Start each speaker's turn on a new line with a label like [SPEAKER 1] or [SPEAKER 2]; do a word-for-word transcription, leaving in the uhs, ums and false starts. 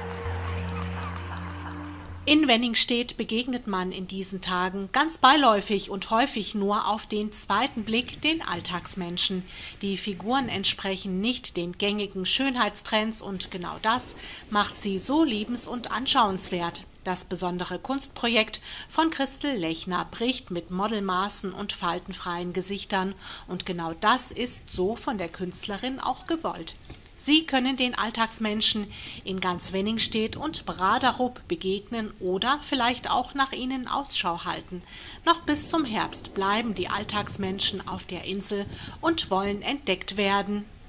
[SPEAKER 1] In Wenningstedt begegnet man in diesen Tagen ganz beiläufig und häufig nur auf den zweiten Blick den Alltagsmenschen. Die Figuren entsprechen nicht den gängigen Schönheitstrends und genau das macht sie so liebens- und anschauenswert. Das besondere Kunstprojekt von Christel Lechner bricht mit Modelmaßen und faltenfreien Gesichtern und genau das ist so von der Künstlerin auch gewollt. Sie können den Alltagsmenschen in ganz Wenningstedt und Braderup begegnen oder vielleicht auch nach ihnen Ausschau halten. Noch bis zum Herbst bleiben die Alltagsmenschen auf der Insel und wollen entdeckt werden.